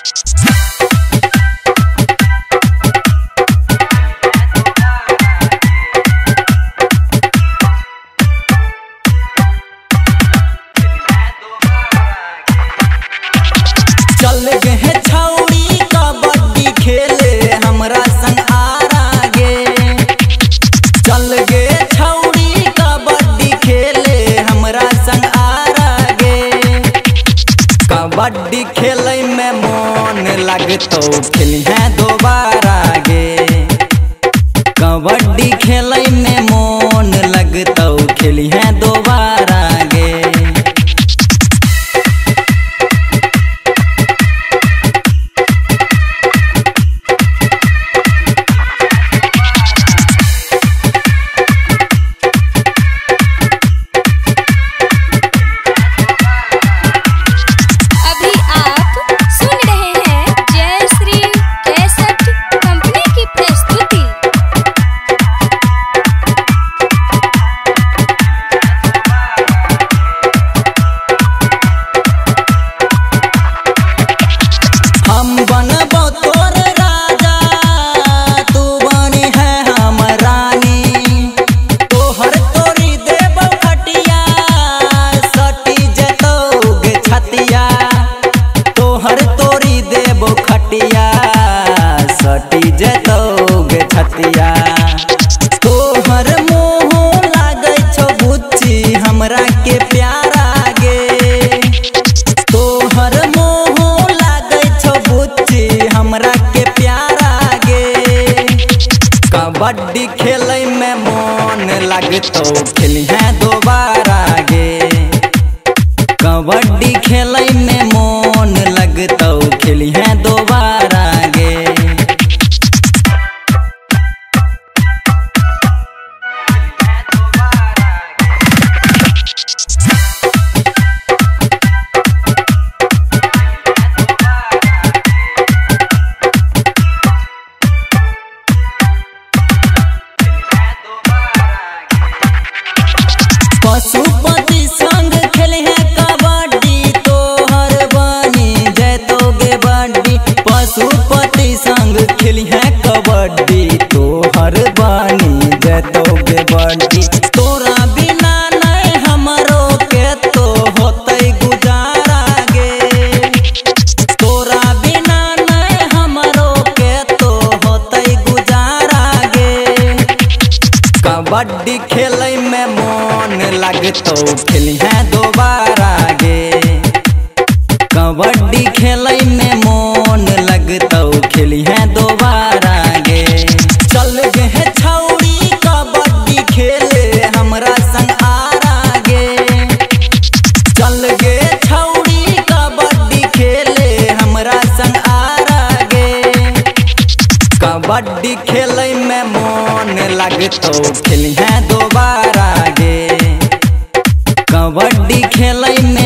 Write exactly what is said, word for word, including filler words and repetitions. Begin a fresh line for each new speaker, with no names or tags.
चल गए छौरी कबड्डी खेले हमरा संग आरा गे। चल गए छौरी कबड्डी खेले हमरा संग आरा गे। कबड्डी खेले में मन लगतो खेलिहे दोबारा गे। कबड्डी खेले में मन लगतो खेलिहे दोबारा गे। सटी जतोगे छतिया तोहर मुँह लागे छो बुच्ची हमरा के प्यारा गे। तोहर मुँह लागे छो बुच्ची हमरा के प्यारा गे। कबड्डी खेले में मन लगतो खेलिहे दोबारा गे। कबड्डी खेले में मन लगतो खेलिहे दोबारा गे। पशुपति संग खेलिहे कबड्डी तोहर बनी जैतोगे बड्डी। पशुपति संग खेलिहे कबड्डी तोहर बनी जैतोगे बड्डी। तोरा बिना नहीं हमरो के तो होतै गुजारा गे। तोरा बिना नहीं हमरो के तो होतै गुजारा गे। कबड्डी खेले में मन लगतो खेलिहे दोबारा गे। कबड्डी खेले में मन लगतो खेलिहे दोबारा गे। चल गए छौरी कबड्डी खेले हमरा संग आरा गे। चल गए छौरी कबड्डी खेले हमरा संग आरा गे। कबड्डी खेले में मन लगतो खेलिहे दोबारा गे। कबड्डी खेले में